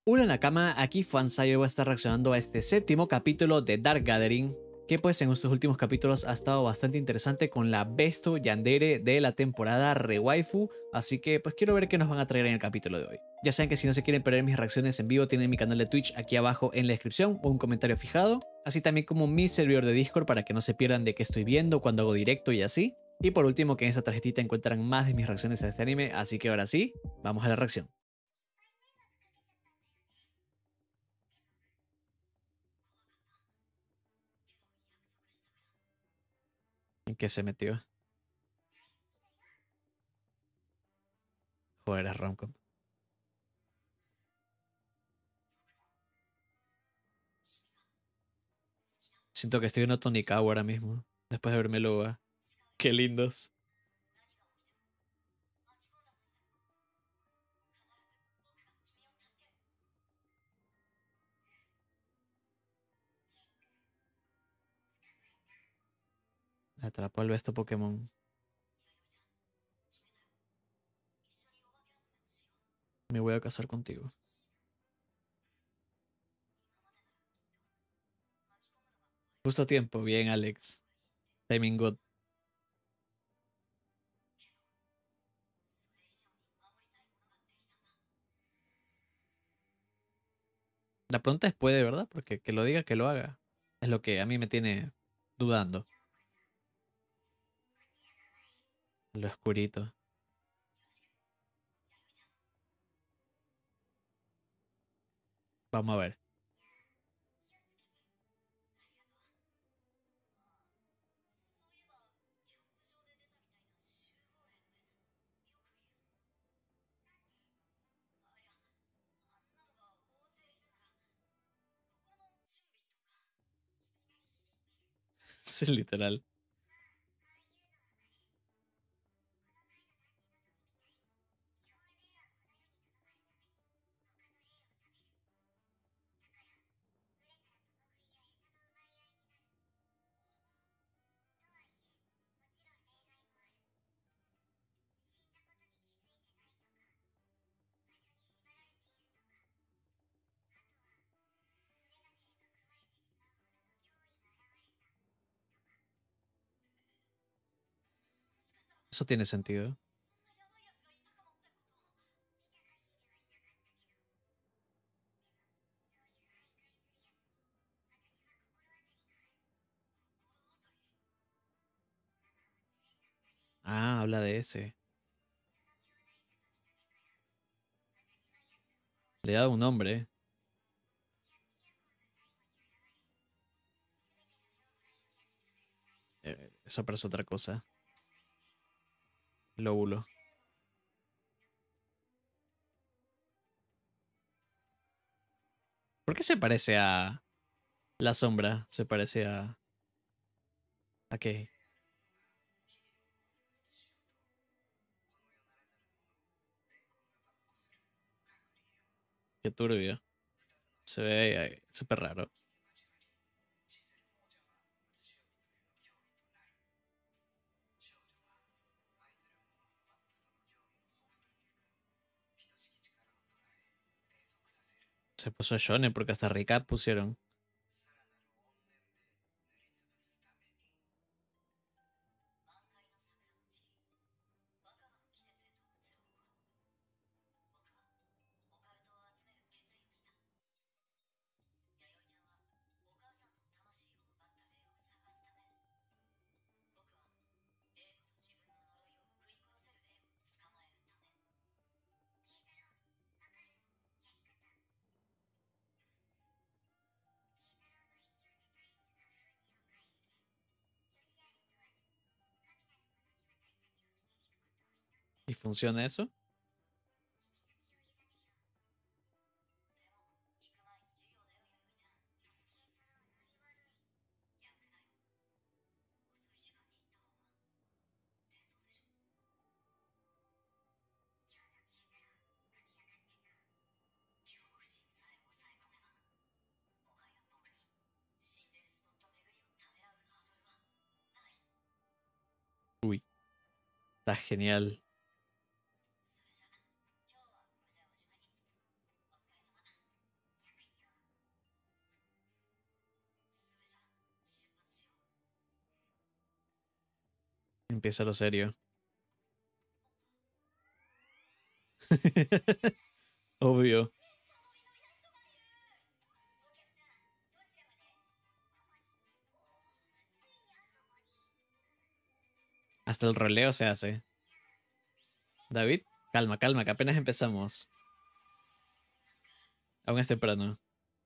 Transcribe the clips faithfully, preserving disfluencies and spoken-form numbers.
Hola Nakama, aquí Fansayo va a estar reaccionando a este séptimo capítulo de Dark Gathering, que pues en estos últimos capítulos ha estado bastante interesante con la Besto Yandere de la temporada Rewaifu, así que pues quiero ver qué nos van a traer en el capítulo de hoy. Ya saben que si no se quieren perder mis reacciones en vivo tienen mi canal de Twitch aquí abajo en la descripción o un comentario fijado, así también como mi servidor de Discord para que no se pierdan de qué estoy viendo, cuando hago directo y así. Y por último que en esta tarjetita encuentran más de mis reacciones a este anime, así que ahora sí, vamos a la reacción. ¿En qué se metió? Joder, es romcom. Siento que estoy en Otonikawa ahora mismo, después de verme Loba. Qué lindos. Atrapó al besto Pokémon. Me voy a casar contigo. Justo a tiempo. Bien, Alex. Timing God. La pregunta es puede, ¿verdad? Porque que lo diga, que lo haga. Es lo que a mí me tiene dudando. Lo oscurito. Vamos a ver. Es literal. Eso tiene sentido. Ah, habla de ese. Le he dado un nombre. Eh, eso parece otra cosa. Lóbulo. ¿Por qué se parece a la sombra? Se parece a... ¿A qué? Qué turbio. Se ve eh, súper raro. Se puso shonen porque hasta recap pusieron. ¿Y funciona eso? Uy, está genial. Empieza lo serio. Obvio. Hasta el roleo se hace. David, calma, calma, que apenas empezamos. Aún es temprano.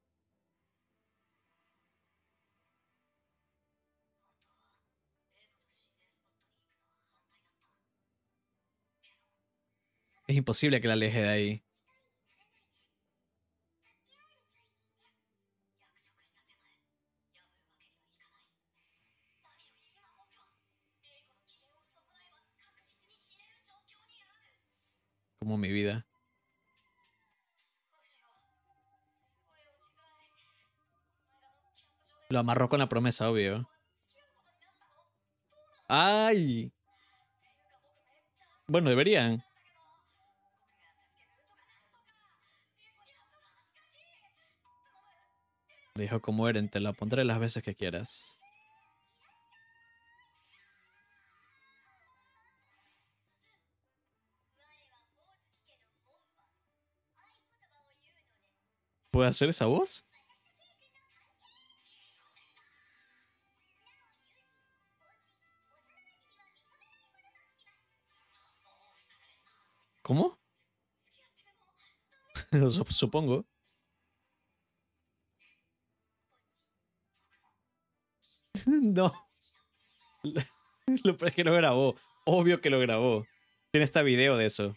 Es imposible que la aleje de ahí. Como mi vida. Lo amarró con la promesa, obvio. ¡Ay! Bueno, deberían. Le dijo como Eren, te la pondré las veces que quieras. ¿Puede hacer esa voz? ¿Cómo? Sup- Supongo. No. Lo peor es que lo grabó. Obvio que lo grabó. Tiene hasta video de eso.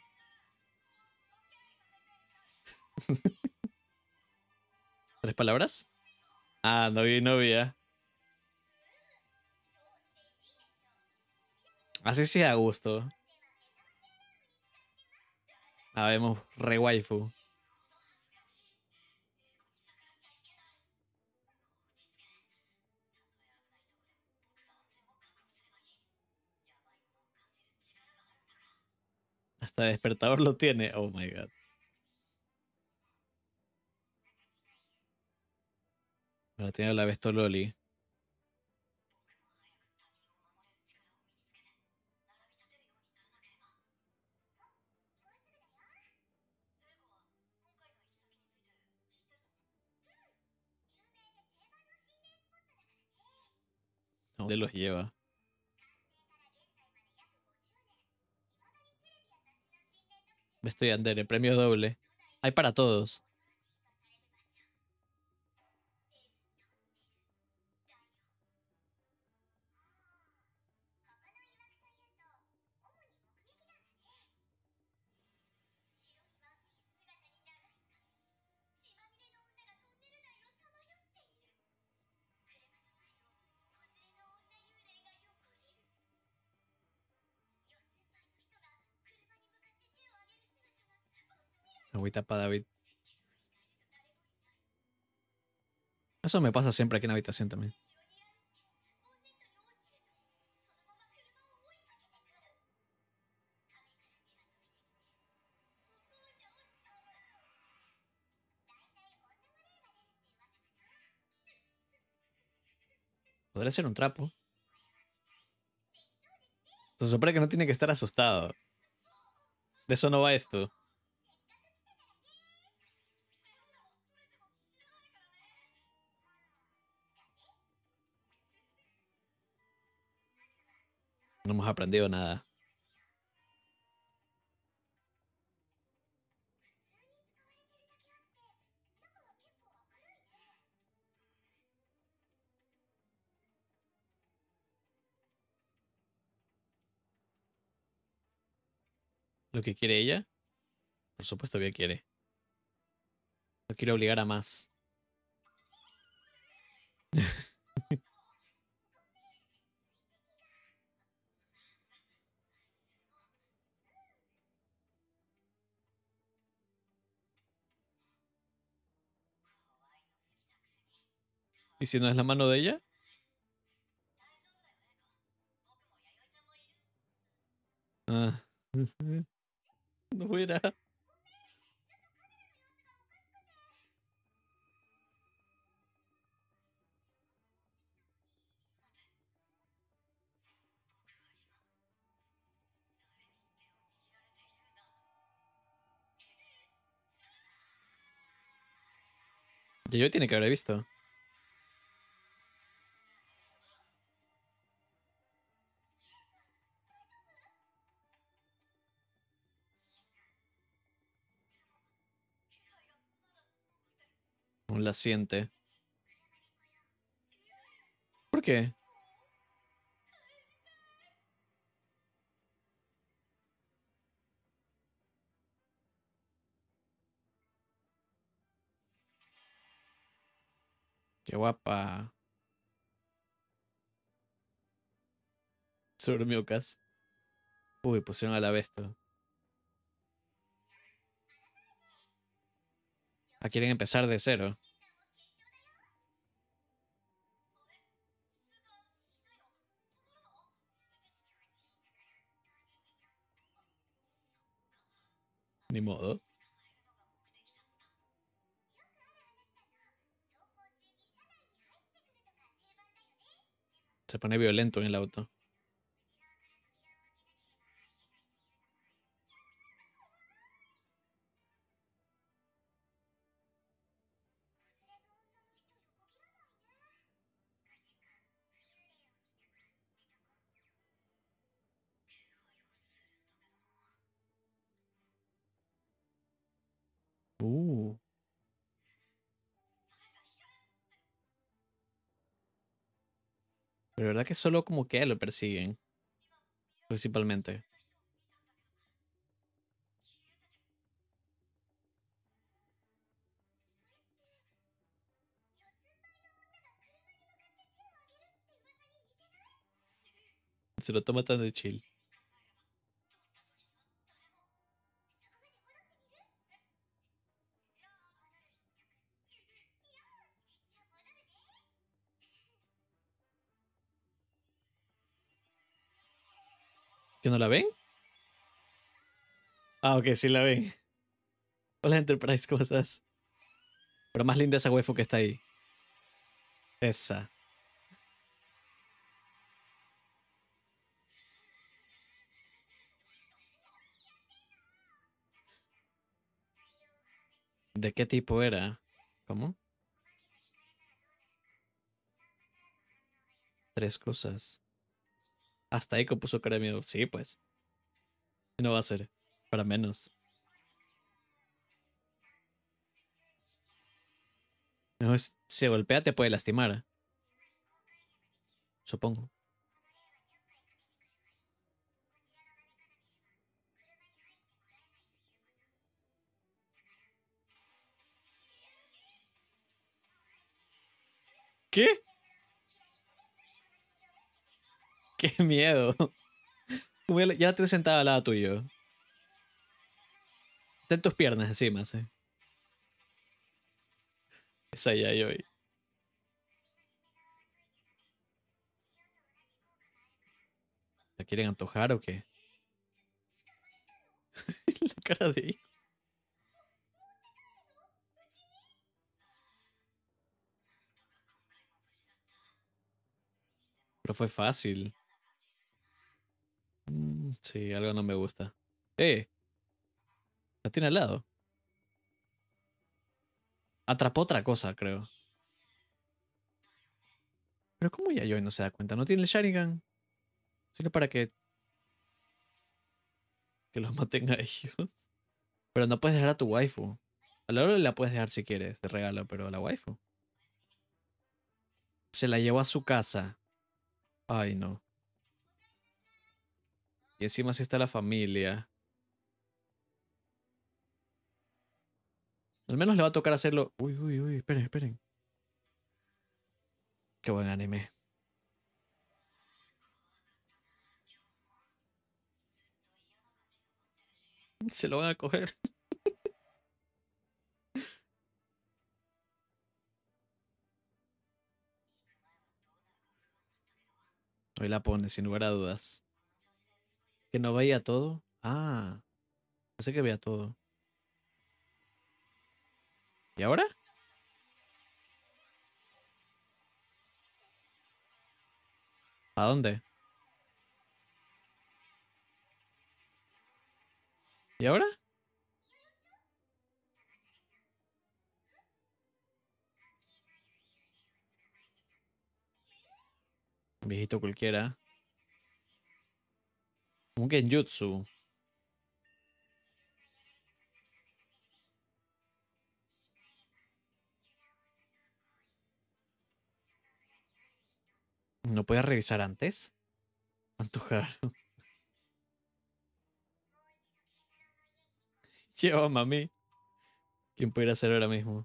¿Tres palabras? Ah, novio y novia. Así sí a gusto. Habemos re waifu. Hasta despertador lo tiene. Oh my god. Ahora tiene la Bestololi. ¿Dónde los lleva? Besto Yandere, premio doble. Hay para todos. Agüita para David. Eso me pasa siempre aquí en la habitación también. Podría ser un trapo. Se supone que no tiene que estar asustado. De eso no va esto. No hemos aprendido nada. ¿Lo que quiere ella? Por supuesto que quiere. No quiere obligar a más. ¿Y si no es la mano de ella? Ah. No fuera. Yo tiene que haber visto. Un la siente. ¿Por qué? Qué guapa. Se durmió casi. Uy, pusieron a la bestia. Ah, quieren empezar de cero. Ni modo. Se pone violento en el auto. Uh. Pero verdad que solo como que a él lo persiguen. Principalmente. Se lo toma tan de chill. ¿Que no la ven? Ah, ok, sí la ven. Hola Enterprise, ¿cómo estás? Pero más linda esa waifu que está ahí. Esa. ¿De qué tipo era? ¿Cómo? Tres cosas. Hasta Eiko puso cara de miedo. Sí, pues. No va a ser. Para menos. No, es- si golpea te puede lastimar. Supongo. ¿Qué? ¡Qué miedo! Como Ya ya estoy sentada al lado tuyo. Está en tus piernas encima, sí. Esa ya yo. ¿La quieren antojar o qué? La cara de Eiko. Pero fue fácil. Mm, sí, algo no me gusta. Eh, la tiene al lado. Atrapó otra cosa, creo. Pero ¿cómo Yayoi no se da cuenta? ¿No tiene el Sharingan? Solo para que, que los maten a ellos. Pero no puedes dejar a tu waifu. A la hora la puedes dejar si quieres, de regalo, pero a la waifu. Se la llevó a su casa. Ay, no. Y encima sí está la familia. Al menos le va a tocar hacerlo. Uy, uy, uy, esperen, esperen. Qué buen anime. Se lo van a coger. Hoy la pone, sin lugar a dudas. ¿Que no veía todo? Ah, pensé que veía todo. ¿Y ahora? ¿A dónde? ¿Y ahora? Viejito cualquiera. Un genjutsu. ¿No puedes revisar antes? Antojar. Lleva mami. ¿Quién pudiera hacer ahora mismo?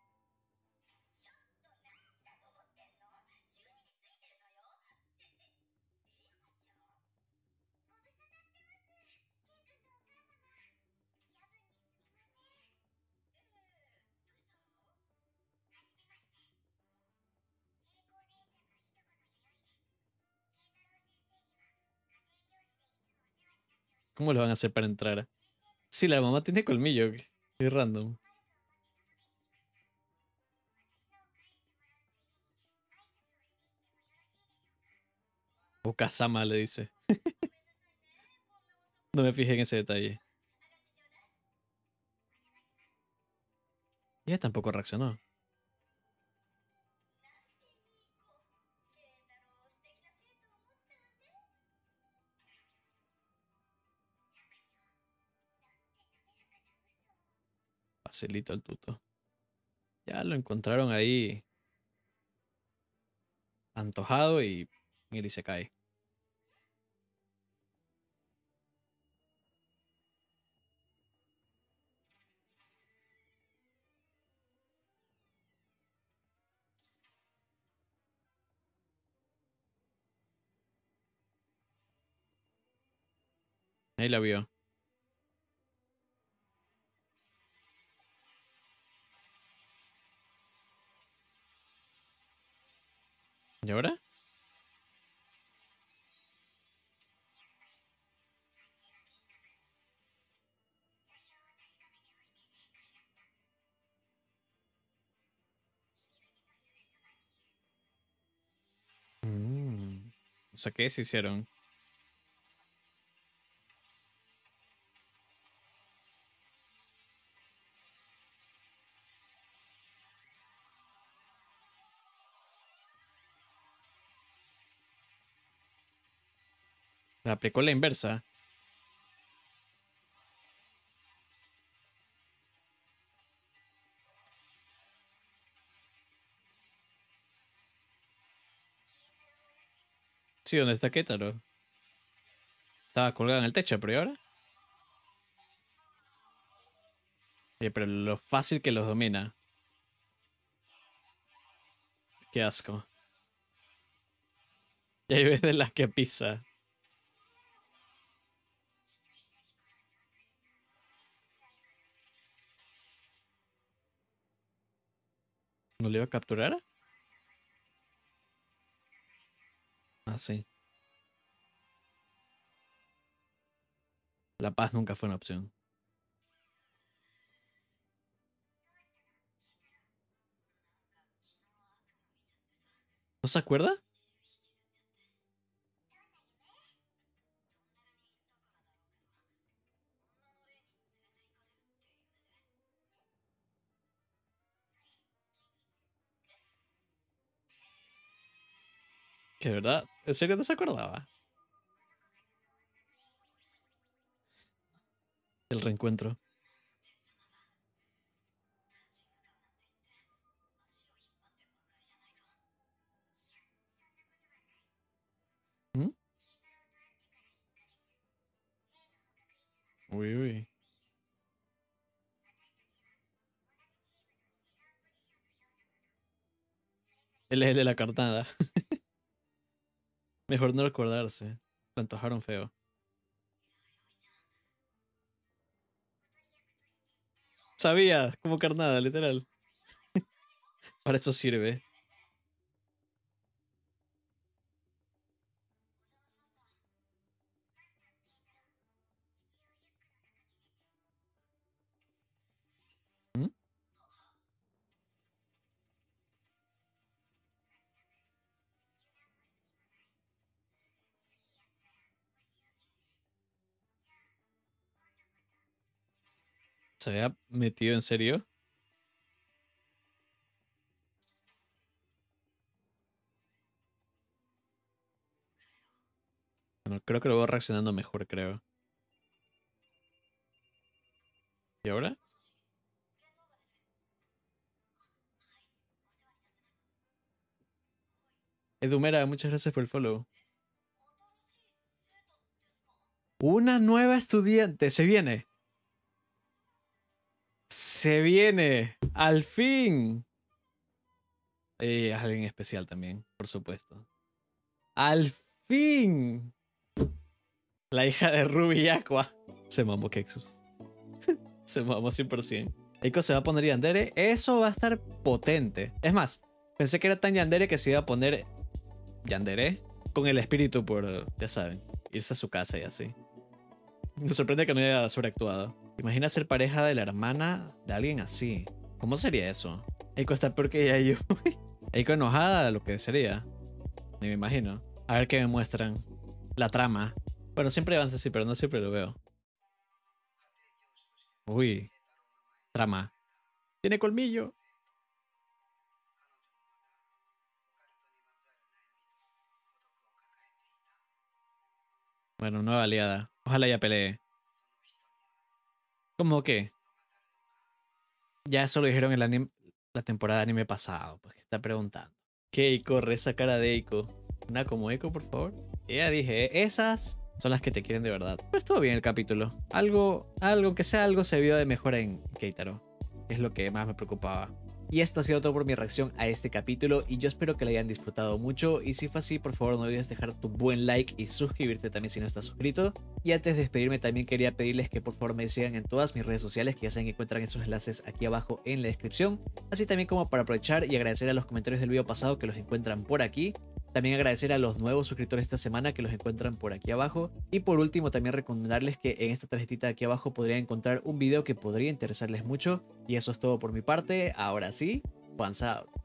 ¿Cómo lo van a hacer para entrar? Sí, la mamá tiene colmillo. Qué qué random. O Kazama le dice. No me fijé en ese detalle. Ella tampoco reaccionó. Facilito el tuto. Ya lo encontraron ahí antojado y y se cae. Ahí la vio. ¿Y ahora? Mm. O sea, ¿qué se hicieron? Le aplicó la inversa. Sí, ¿dónde está Kétaro? Estaba colgado en el techo, pero ¿y ahora? Oye, pero lo fácil que los domina. Qué asco. Y hay veces las que pisa. ¿No le iba a capturar? Ah, sí. La paz nunca fue una opción. ¿No se acuerda? ¿Que de verdad? ¿En serio no se acordaba? El reencuentro. ¿Mm? Uy, uy. Él es el de la carnada. Mejor no recordarse. Lo antojaron feo. Sabía, como carnada, literal. Para eso sirve. ¿Mm? ¿Se había metido en serio? Bueno, creo que lo voy reaccionando mejor, creo. ¿Y ahora? Edumera, muchas gracias por el follow. Una nueva estudiante, se viene. Se viene, al fin. Y es alguien especial también, por supuesto. Al fin. La hija de Ruby y Aqua. Se mamó Kexus. Se mamó cien por ciento. Eiko se va a poner Yandere. Eso va a estar potente. Es más, pensé que era tan Yandere que se iba a poner Yandere con el espíritu por, ya saben, irse a su casa y así. Me sorprende que no haya sobreactuado. Imagina ser pareja de la hermana de alguien así. ¿Cómo sería eso? Eiko está peor que Yayu. Eiko enojada, lo que sería. Ni me imagino. A ver qué me muestran. La trama. Bueno, siempre avanza así, pero no siempre lo veo. Uy. Trama. Tiene colmillo. Bueno, nueva aliada. Ojalá ya pelee. ¿Cómo qué? Ya eso lo dijeron en la, anim la temporada de anime pasado. Pues que está preguntando. ¿Qué Eiko? Re esa cara de Eiko. Una como Eiko, por favor. Y ya dije, esas son las que te quieren de verdad. Pero estuvo bien el capítulo. Algo, algo, aunque sea algo, se vio de mejora en Keitaro. Es lo que más me preocupaba. Y esto ha sido todo por mi reacción a este capítulo y yo espero que lo hayan disfrutado mucho y si fue así, por favor no olvides dejar tu buen like y suscribirte también si no estás suscrito. Y antes de despedirme también quería pedirles que por favor me sigan en todas mis redes sociales, que ya saben que encuentran esos enlaces aquí abajo en la descripción, así también como para aprovechar y agradecer a los comentarios del video pasado que los encuentran por aquí. También agradecer a los nuevos suscriptores esta semana que los encuentran por aquí abajo. Y por último también recomendarles que en esta tarjetita de aquí abajo podrían encontrar un video que podría interesarles mucho. Y eso es todo por mi parte. Ahora sí, Fans out.